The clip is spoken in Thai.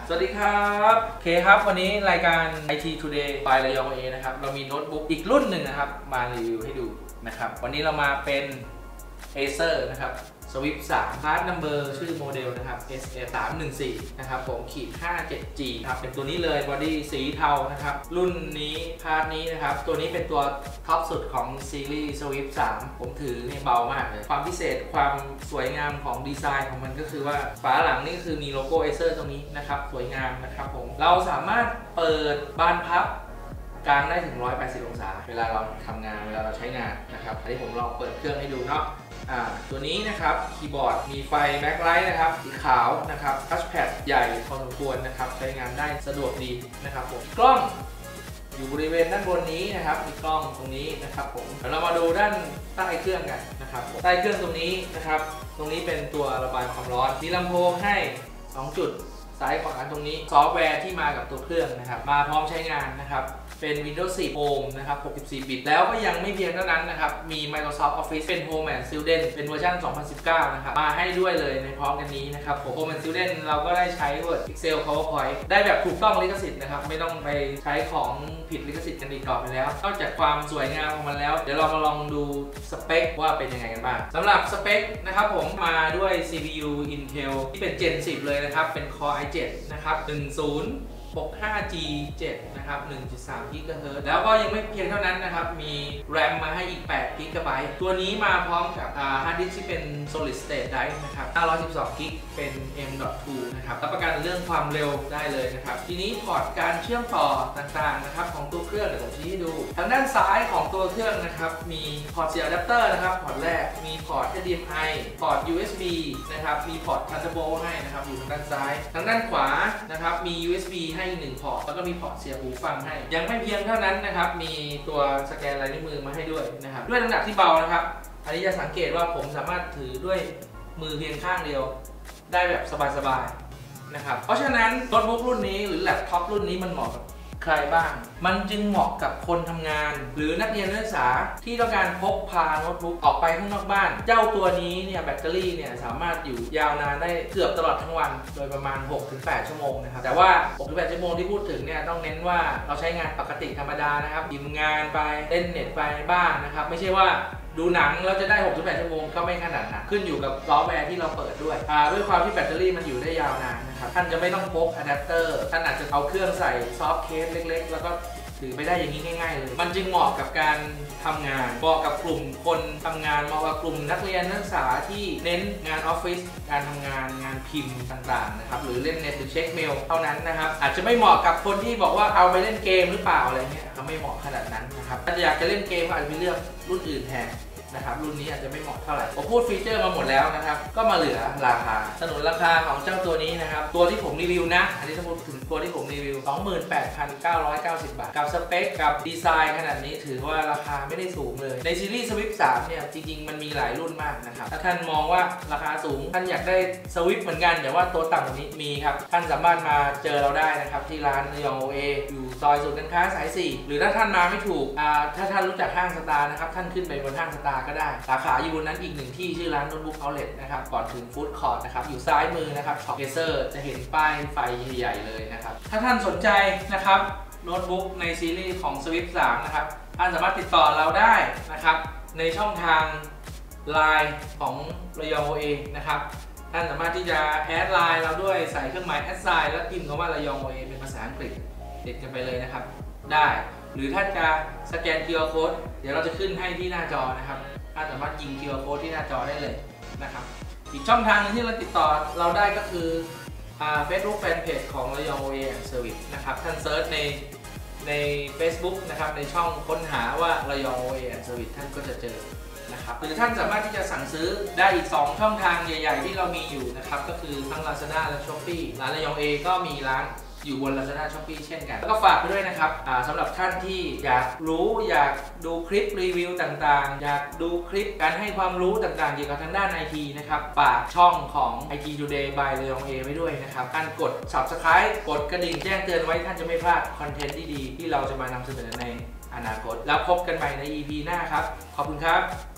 สวัสดีครับโอเคครับวันนี้รายการ IT Today by ระยอง A นะครับเรามีโน้ตบุ๊กอีกรุ่นหนึ่งนะครับมารีวิวให้ดูนะครับวันนี้เรามาเป็น Acer นะครับ Swift 3 Part Number ชื่อโมเดลนะครับ SF314 นะครับผม-57G ครับเป็นตัวนี้เลยบอดี้สีเทานะครับรุ่นนี้พาร์ทนี้นะครับตัวนี้เป็นตัวท็อปสุดของซีรีส์ Swift 3 ผมถือเนี่ยเบามากเลยความพิเศษความสวยงามของดีไซน์ของมันก็คือว่าฝาหลังนี่คือมีโลโก้ Acer ตรงนี้นะครับสวยงามนะครับผมเราสามารถเปิดบานพับกลางได้ถึง180องศาเวลาเราทำงานเวลาเราใช้งานนะครับอันนี้ผมลองเปิดเครื่องให้ดูเนาะตัวนี้นะครับคีย์บอร์ดมีไฟแบ็คไลท์นะครับสีขาวนะครับทัชแพดใหญ่พอสมควรนะครับใช้งานได้สะดวกดีนะครับผมกล้องอยู่บริเวณด้านบนนี้นะครับมีกล้องตรงนี้นะครับผมเดี๋ยวเรามาดูด้านใต้เครื่องกันนะครับใต้เครื่องตรงนี้นะครับตรงนี้เป็นตัวระบายความร้อนมีลำโพงให้2จุดซ้ายขวาตรงนี้ซอฟต์แวร์ที่มากับตัวเครื่องนะครับมาพร้อมใช้งานนะครับเป็น Windows 10 Home นะครับ64 บิตแล้วก็ยังไม่เพียงเท่านั้นนะครับมี Microsoft Office เป็น Home and Student เป็นเวอร์ชัน 2019 นะครับมาให้ด้วยเลยในพร้อมกันนี้นะครับผม Home and Student เราก็ได้ใช้ Word Excel PowerPoint ได้แบบถูกต้องลิขสิทธิ์นะครับไม่ต้องไปใช้ของผิดลิขสิทธิ์กันอีกต่อไปแล้วนอกจากความสวยงามของมันแล้วเดี๋ยวเรามาลองดูสเปคว่าเป็นยังไงกันบ้างสำหรับสเปคนะครับผมมาด้วย CPU Intel ที่เป็น Gen 10 เลยนะครับเป็น Core i7 นะครับ1065G7 นะครับ 1.3 GHz แล้วก็ยังไม่เพียงเท่านั้นนะครับมี RAM มาให้อีก8 GB ตัวนี้มาพร้อมกับhard disk ที่เป็น solid state drive นะครับ512 GB เป็น M.2 นะครับรับประกันเรื่องความเร็วได้เลยนะครับทีนี้พอร์ตการเชื่อมต่อต่างๆนะครับของตัวเครื่องเดี๋ยวผมชี้ให้ดูทางด้านซ้ายของตัวเครื่องนะครับมีพอร์ตเสียบอะแดปเตอร์นะครับพอร์ตแรกมีพอร์ต HDMI พอร์ต USB นะครับมีพอร์ต Thunderbolt ให้นะครับอยู่ทางด้านซ้ายทางด้านขวานะครับมี USB ให้1พอร์ตแล้วก็มีพอร์ตเสียบหูฟังให้ยังไม่เพียงเท่านั้นนะครับมีตัวสแกนลายนิ้วมือมาให้ด้วยนะครับด้วยน้ำหนักที่เบานะครับอันนี้จะสังเกตว่าผมสามารถถือด้วยมือเพียงข้างเดียวได้แบบสบายๆนะครับเพราะฉะนั้นโน้ตบุ๊กรุ่นนี้หรือแล็ปท็อปรุ่นนี้มันเหมาะกับใครบ้างมันจึงเหมาะกับคนทำงานหรือนักเรียนนักศึกษาที่ต้องการพกพาโน้ตบุ๊กออกไปข้างนอกบ้านเจ้าตัวนี้เนี่ยแบตเตอรี่เนี่ยสามารถอยู่ยาวนานได้เกือบตลอดทั้งวันโดยประมาณ 6-8 ชั่วโมงนะครับแต่ว่า 6-8 ชั่วโมงที่พูดถึงเนี่ยต้องเน้นว่าเราใช้งานปกติธรรมดานะครับพิมพ์งานไปเล่นเน็ตไปบ้างนะครับไม่ใช่ว่าดูหนังแล้วจะได้ 6-8 ชั่วโมงก็ไม่ขนาดนั้นขึ้นอยู่กับซอฟต์แวร์ที่เราเปิดด้วยด้วยความที่แบตเตอรี่มันอยู่ได้ยาวนานนะครับท่านจะไม่ต้องพกอะแดปเตอร์ท่านอาจจะเอาเครื่องใส่ซอฟต์เคสเล็กๆแล้วก็ถือไปได้อย่างนี้ง่ายๆเลยมันจึงเหมาะกับการทำงานเหมาะกับกลุ่มคนทำงานเหมาะกับกลุ่มนักเรียนนักศึกษาที่เน้นงานออฟฟิศการทำงานงานพิมพ์ต่างๆนะครับหรือเล่นเน็ตหรือเช็คเมลเท่านั้นนะครับอาจจะไม่เหมาะกับคนที่บอกว่าเอาไปเล่นเกมหรือเปล่าอะไรเงี้ยเขาไม่เหมาะขนาดนั้นนะครับถ้าอยากจะเล่นเกมก็อาจจะไปเลือกรุ่นอื่นแทนนะครับรุ่นนี้อาจจะไม่เหมาะเท่าไหร่ผมพูดฟีเจอร์มาหมดแล้วนะครับก็มาเหลือราคาสนุนราคาของเจ้าตัวนี้นะครับตัวที่ผมรีวิวนะอันนี้ถ้าพูดถึงตัวที่ผมรีวิว 28,990 บาทกับสเปคกับดีไซน์ขนาดนี้ถือว่าราคาไม่ได้สูงเลยในซีรีส์ Swift 3 เนี่ยจริงๆมันมีหลายรุ่นมากนะครับถ้าท่านมองว่าราคาสูงท่านอยากได้ Swift เหมือนกันแต่ว่าตัวต่ำกว่านี้มีครับท่านสามารถมาเจอเราได้นะครับที่ร้านระยอง OA อยู่ซอยศูนย์การค้าสาย 4หรือถ้าท่านมาไม่ถูกถ้าท่านรู้จักห้างสตาร์นะครับท่านขึ้นไปบนห้างสตาร์ก็ได้สาขาอยู่บนนั้นอีกหนึ่งที่ชื่อร้านโน้ตบุ๊กเอาท์เล็ตนะครับก่อนถึงฟู้ดคอร์ทนะครับอยู่ซ้ายมือนะครับช็อป Acer จะเห็นป้ายไฟใหญ่ๆเลยนะครับถ้าท่านสนใจนะครับโน้ตบุ๊กในซีรีส์ของ Swift 3 นะครับท่านสามารถติดต่อเราได้นะครับในช่องทาง Line ของระยอง OA นะครับท่านสามารถที่จะแอดไลน์เราด้วยใส่เครื่องหมายแอดไซน์แล้วพิมพ์คำว่าระยอง OA เป็นภาษาอังกฤษติดกันไปเลยนะครับได้หรือท่านจะสแกน QR Code เดี๋ยวเราจะขึ้นให้ที่หน้าจอนะครับท่านสามารถยิง QR Code ที่หน้าจอได้เลยนะครับอีกช่องทางนึงที่เราติดต่อเราได้ก็คือFacebook Fanpage ของระยอง OA and Service นะครับท่านเซิร์ชใน Facebook นะครับในช่องค้นหาว่าระยอง OA and Service ท่านก็จะเจอนะครับหรือท่านสามารถที่จะสั่งซื้อได้อีก2ช่องทางใหญ่ๆที่เรามีอยู่นะครับก็คือทั้ง Lazada และ Shopee ร้านระยอง OA ก็มีร้านอยู่บน Lazada Shopee เช่นกันแล้วก็ฝากไปด้วยนะครับสำหรับท่านที่อยากรู้อยากดูคลิปรีวิวต่างๆอยากดูคลิปการให้ความรู้ต่างๆเกี่ยวกับทางด้าน IT นะครับฝากช่องของ IT Today by ระยอง A ไว้ด้วยนะครับท่านกด Subscribe กดกระดิ่งแจ้งเตือนไว้ท่านจะไม่พลาดคอนเทนต์ที่ดีที่เราจะมานำเสนอในอนาคตแล้วพบกันใหม่ใน EP หน้าครับขอบคุณครับ